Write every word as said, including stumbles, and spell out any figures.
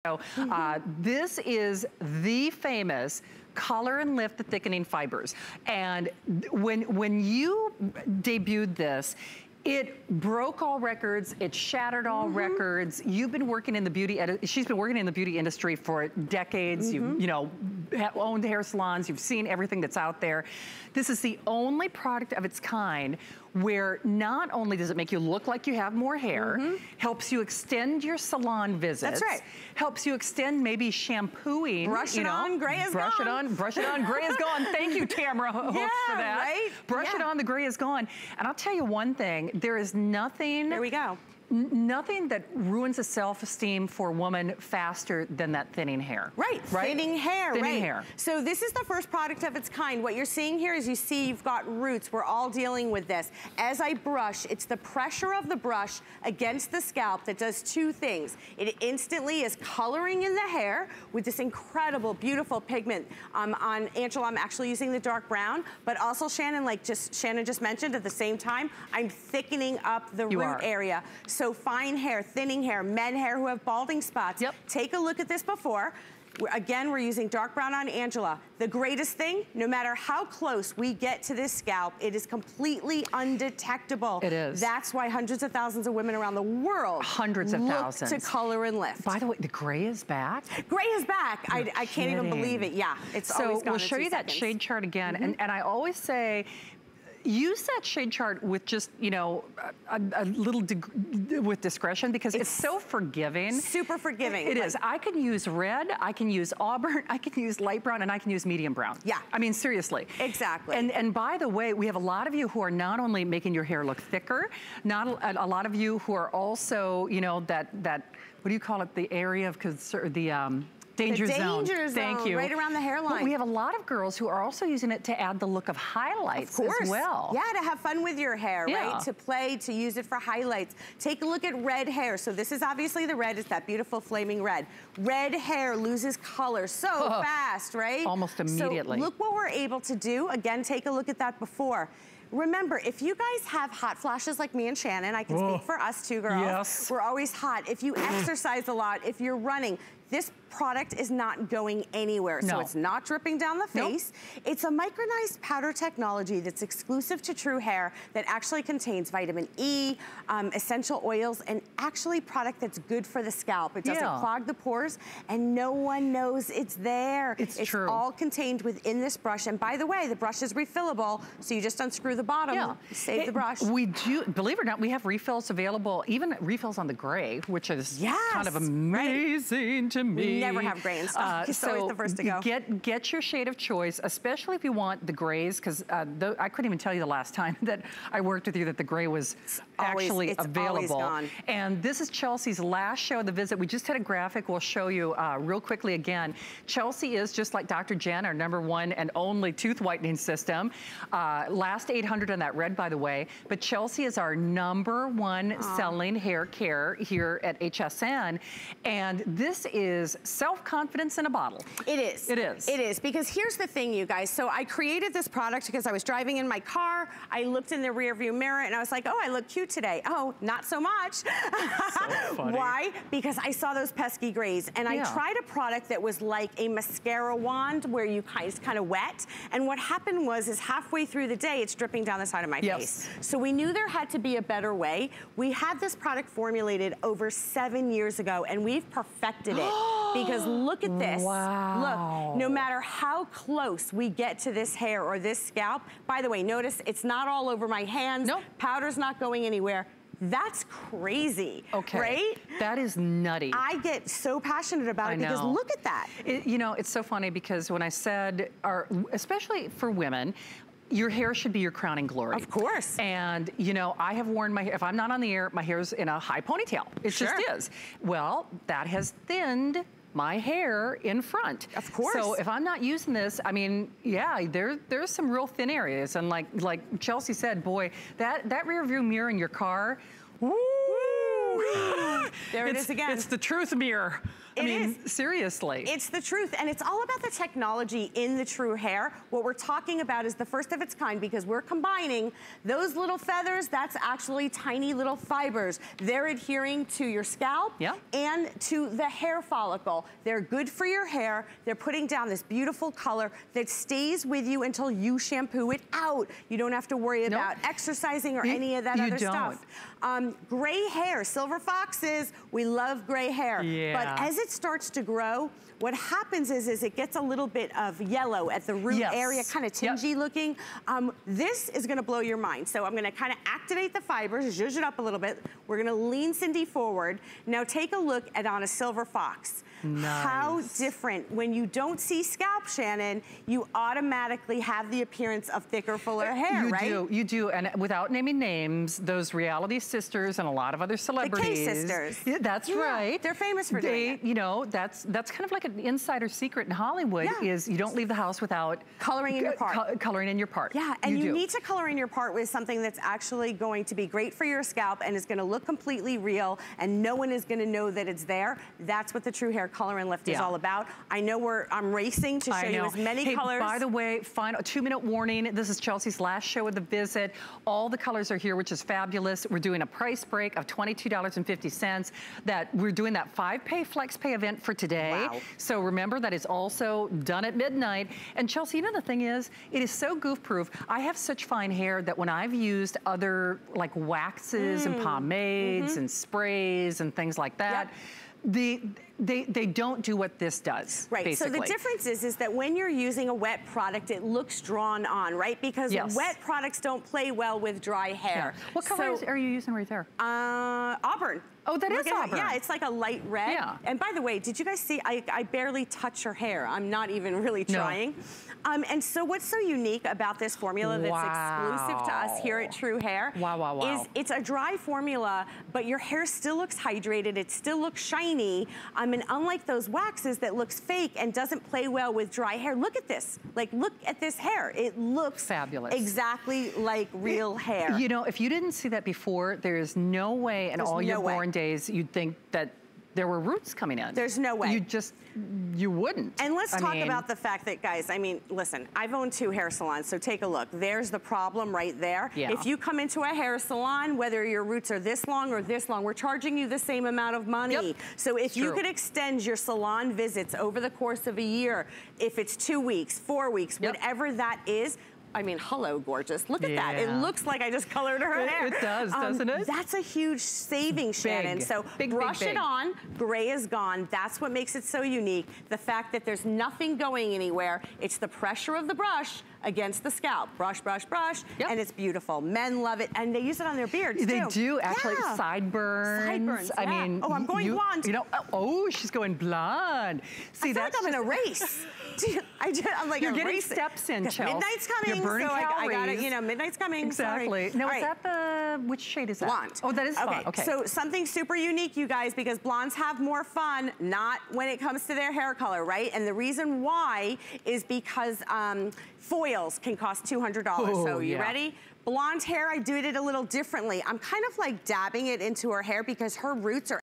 So, uh, this is the famous Color and Lift the Thickening Fibers. And when, when you debuted this, it broke all records, it shattered all mm-hmm. records. You've been working in the beauty, she's been working in the beauty industry for decades. Mm-hmm. You, you know, owned hair salons, you've seen everything that's out there. This is the only product of its kind where not only does it make you look like you have more hair, mm-hmm. helps you extend your salon visits. That's right. Helps you extend maybe shampooing. Brush you it know, on, gray is brush gone. Brush it on, brush it on, gray is gone. Thank you, Tamara, host, yeah, for that. Right? Brush yeah. it on, the gray is gone. And I'll tell you one thing, there is nothing. There we go. Nothing that ruins the self-esteem for a woman faster than that thinning hair. Right, right? thinning hair, thinning right. hair. So this is the first product of its kind. What you're seeing here is you see you've got roots. We're all dealing with this. As I brush, it's the pressure of the brush against the scalp that does two things. It instantly is coloring in the hair with this incredible, beautiful pigment. Um, on Angela, I'm actually using the dark brown, but also Shannon, like just Shannon just mentioned, at the same time, I'm thickening up the you root are. area. So fine hair, thinning hair, men hair who have balding spots. Yep. Take a look at this before. We're, again, we're using dark brown on Angela. The greatest thing, no matter how close we get to this scalp, it is completely undetectable. It is. That's why hundreds of thousands of women around the world hundreds of look thousands to Color and Lift. By the way, the gray is back. Gray is back. I, I can't kidding. even believe it. Yeah, it's so always gone we'll show in two you seconds. that shade chart again, Mm-hmm. and, and I always say, use that shade chart with just, you know, a, a little with discretion because it's, it's so forgiving. Super forgiving. It like, is. I can use red, I can use auburn, I can use light brown, and I can use medium brown. Yeah. I mean, seriously. Exactly. And, and by the way, we have a lot of you who are not only making your hair look thicker, not a, a lot of you who are also, you know, that, that what do you call it, the area of concern, the, um, Danger, the zone. danger zone. Thank you. Right around the hairline. But we have a lot of girls who are also using it to add the look of highlights of course. as well. Yeah, to have fun with your hair, yeah. right? To play, to use it for highlights. Take a look at red hair. So this is obviously the red. It's that beautiful flaming red. Red hair loses color so oh, fast, right? Almost immediately. So look what we're able to do. Again, take a look at that before. Remember, if you guys have hot flashes like me and Shannon, I can oh. speak for us two girls. Yes. We're always hot. If you exercise a lot, if you're running, this product is not going anywhere. No. So it's not dripping down the face. Nope. It's a micronized powder technology that's exclusive to True Hair that actually contains vitamin E, um, essential oils, and actually product that's good for the scalp. It doesn't yeah. clog the pores, and no one knows it's there. It's, it's true. all contained within this brush. And by the way, the brush is refillable, so you just unscrew the bottom, yeah. save it, the brush. We do, believe it or not, we have refills available, even refills on the gray, which is yes, kind of amazing right. to me. We never have gray in stock. Uh, it's so always the first to go. Get, get your shade of choice, especially if you want the grays, because uh, I couldn't even tell you the last time that I worked with you that the gray was always, actually it's available. Always gone. And this is Chelsea's last show of the visit. We just had a graphic we'll show you uh, real quickly again. Chelsea is just like Doctor Jen, our number one and only tooth whitening system. Uh, last eight hundred on that red, by the way. But Chelsea is our number one Aww. selling hair care here at H S N. And this is self-confidence in a bottle. It is. It is. It is, because here's the thing, you guys. So I created this product because I was driving in my car. I looked in the rear view mirror and I was like, oh, I look cute today. Oh, not so much. So funny. Why? Because I saw those pesky grays. And yeah. I tried a product that was like a mascara wand where you kind of, kind of wet. And what happened was is halfway through the day, it's dripping down the side of my yes. face. So we knew there had to be a better way. We had this product formulated over seven years ago and we've perfected it. Because look at this. Wow. Look, no matter how close we get to this hair or this scalp, by the way, notice it's not all over my hands. Nope. Powder's not going anywhere. That's crazy, okay. right? That is nutty. I get so passionate about I it because know. look at that. It, you know, it's so funny because when I said, our, especially for women, your hair should be your crowning glory. Of course. And, you know, I have worn my hair, if I'm not on the air, my hair's in a high ponytail. It sure. just is. Well, that has thinned my hair in front. Of course. So if I'm not using this, I mean, yeah, there, there's some real thin areas. And like, like Chelsea said, boy, that, that rear view mirror in your car, woo! There it it's, is again. It's the truth mirror. I It mean, is. seriously. It's the truth, and it's all about the technology in the True Hair. What we're talking about is the first of its kind because we're combining those little feathers, that's actually tiny little fibers. They're adhering to your scalp yeah. and to the hair follicle. They're good for your hair. They're putting down this beautiful color that stays with you until you shampoo it out. You don't have to worry nope. about exercising or you, any of that you other don't. stuff. Um, gray hair, silver foxes, we love gray hair. Yeah. But as it starts to grow, what happens is, is it gets a little bit of yellow at the root yes. area, kind of tingy yep. looking. Um, this is gonna blow your mind. So I'm gonna kind of activate the fibers, zhuzh it up a little bit. We're gonna lean Cindy forward. Now take a look at on a silver fox. Nice. How different. When you don't see scalp, Shannon, you automatically have the appearance of thicker, fuller hair, you right? You do, you do. And without naming names, those reality sisters and a lot of other celebrities. The K sisters. Yeah, that's yeah, right. They're famous for they, doing it. You know, that's that's kind of like an insider secret in Hollywood Yeah. is you don't leave the house without coloring in your part. Co coloring in your part. Yeah, and you, you need to color in your part with something that's actually going to be great for your scalp and is gonna look completely real and no one is gonna know that it's there. That's what the True Hair Color and Lift yeah. is all about. I know we're, I'm racing to show you as many hey, colors. By the way, final two minute warning. This is Chelsea's last show of the visit. All the colors are here, which is fabulous. We're doing a price break of twenty-two fifty. That we're doing that five pay flex pay event for today. Wow. So remember that is also done at midnight. And Chelsea, you know the thing is, it is so goof proof. I have such fine hair that when I've used other like waxes mm. and pomades mm-hmm. and sprays and things like that, yep. the They, they don't do what this does, right, basically. So the difference is, is that when you're using a wet product, it looks drawn on, right? Because yes. wet products don't play well with dry hair. Yeah. What color so, are you using right there? Uh, auburn. Oh, that Look is auburn. Yeah, it's like a light red. Yeah. And by the way, did you guys see, I, I barely touch her hair. I'm not even really trying. No. Um, and so what's so unique about this formula that's wow. exclusive to us here at True Hair wow, wow, wow. is it's a dry formula, but your hair still looks hydrated, it still looks shiny. Um, and unlike those waxes that looks fake and doesn't play well with dry hair, look at this. Like, look at this hair. It looks fabulous. Exactly like real hair. You know, if you didn't see that before, there's no way in There's all no your way. born days you'd think that there were roots coming in. There's no way. You just, you wouldn't. And let's I talk mean, about the fact that, guys, I mean, listen, I've owned two hair salons, so take a look. There's the problem right there. Yeah. If you come into a hair salon, whether your roots are this long or this long, we're charging you the same amount of money. Yep. So if It's you true. could extend your salon visits over the course of a year, if it's two weeks, four weeks, Yep. whatever that is, I mean, hello, gorgeous. Look at that. It Yeah. looks like I just colored her It- hair. it does, doesn't it? That's a huge saving, Shannon. Big. So Big, brush big, it big. on. Gray is gone. That's what makes it so unique. The fact that there's nothing going anywhere. It's the pressure of the brush against the scalp. Brush, brush, brush, Yep. and it's beautiful. Men love it, and they use it on their beards, They too. do, actually, Yeah. sideburns. Sideburns, I yeah. mean, Oh, I'm going you, blonde. You know, oh, she's going blonde. See, I feel that's like I'm in a race. I just, I'm like You're a getting race. steps in, Chelsea. Midnight's coming, You're burning so I, I got it. calories. You know, midnight's coming. Exactly. Sorry. Now, All is right. that the, which shade is that? Blonde. Oh, that is okay. blonde. Okay. So something super unique, you guys, because blondes have more fun, not when it comes to their hair color, right? And the reason why is because um, foils can cost two hundred dollars. Oh, so you yeah. ready? Blonde hair, I did it a little differently. I'm kind of like dabbing it into her hair because her roots are